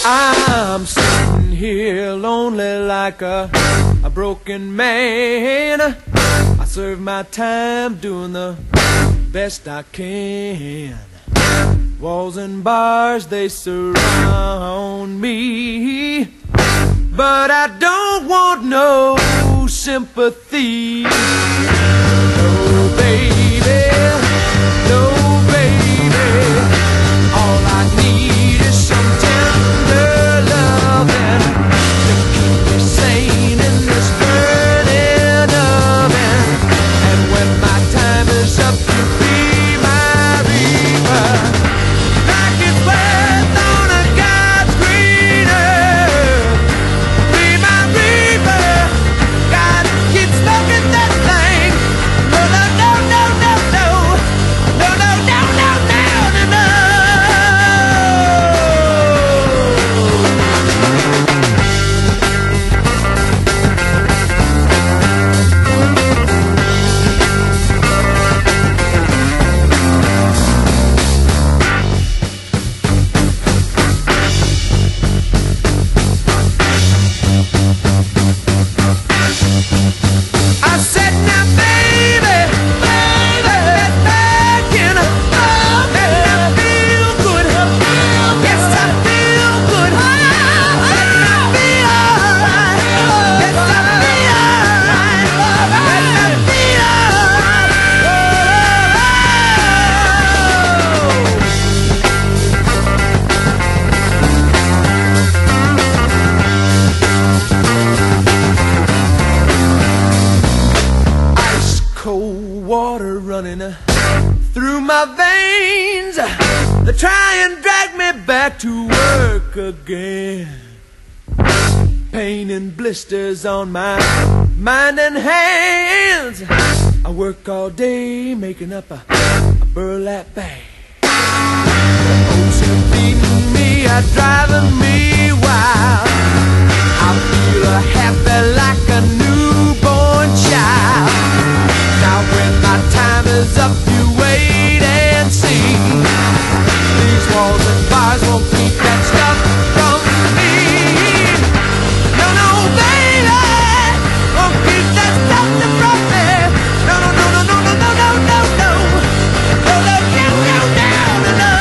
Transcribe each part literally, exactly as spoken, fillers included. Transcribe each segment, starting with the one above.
I'm sitting here lonely like a, a broken man. I serve my time doing the best I can. Walls and bars, they surround me, but I don't want no sympathy. No, baby, no, baby. All I need is some tender loving to keep me sane in this burning oven. And when my time is up, you be my reaper. Like it's worth on a God's green earth. Be my reaper. God, keep smoking that thing. No, no, no, no, no, no. No, no, no, no, no, no, no. I said now, baby, baby, that back in a and I feel good. Yes, I feel good. And I feel alright. Yes, I feel alright. And I feel Ice cold water running uh, through my veins. They try and drag me back to work again. Pain and blisters on my mind and hands. I work all day making up a, a burlap bag. Ocean beating me, are driving me wild. I feel happy like a newborn child. Now when my time is up, you wait and see. These walls and bars won't keep that stuff from me. No, no, baby, won't keep that stuff from me. No, no, no, no, no, no, no, no, no, no. No, no, no, no, no, no, no.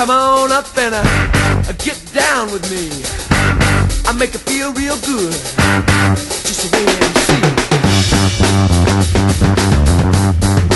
come on up and uh, get down with me. I make it feel real good. Just wait and see.